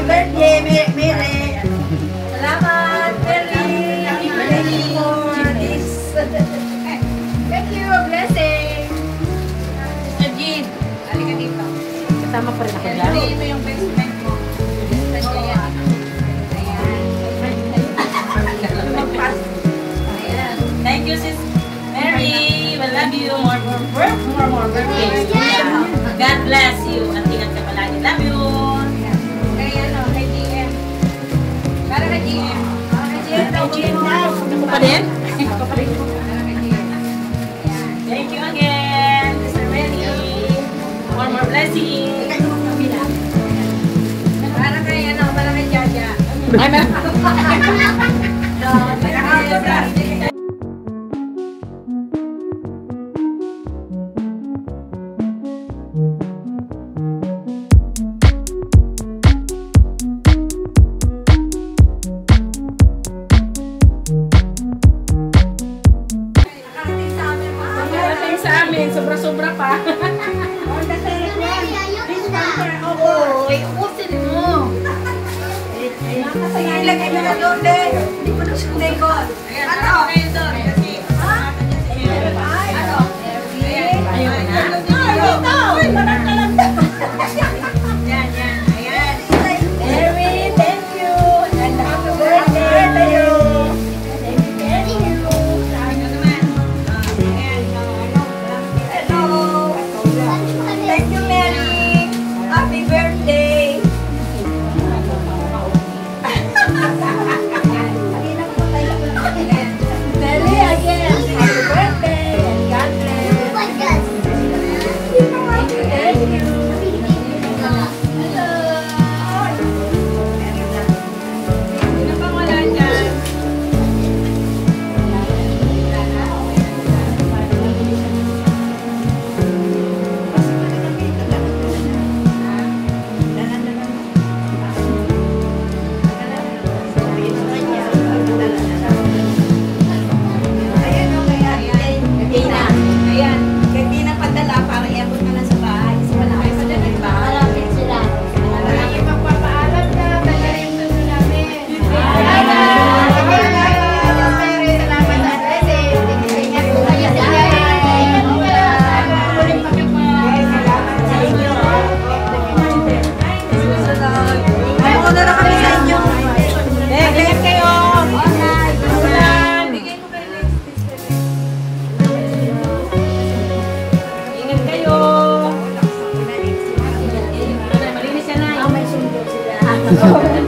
birthday, Mary. Salamat, Mary. Thank you for this. Thank you, blessing. Jean, halika dito. Kasama pa rin ako dyan. Hindi mo yung best friend mo. Best friend niya yan. Ayan. Thank you, sis Mary. We love you. More birthdays. God bless you. At ingat ka palagi. Love you. Kay GM. Para kay GM. Kay GM daw. Ako pa din? Ako pa rin. Thank you again, Mr. Mary. More blessings. Para kay Jaja. Ay, sobra-sobra pa. Oy, usin mo. Ilagay mo na doon din. Hindi ko nasunday ko. Ano? Ano? Ayun na. Yan. Ayan. Mary, thank you. And happy birthday to you. Thank you. Thank you, Mary. Happy birthday. Mary, again. Happy birthday. And God bless. Thank you. Hello. Sino pang wala dyan? Malinis yan na. May sundo sila.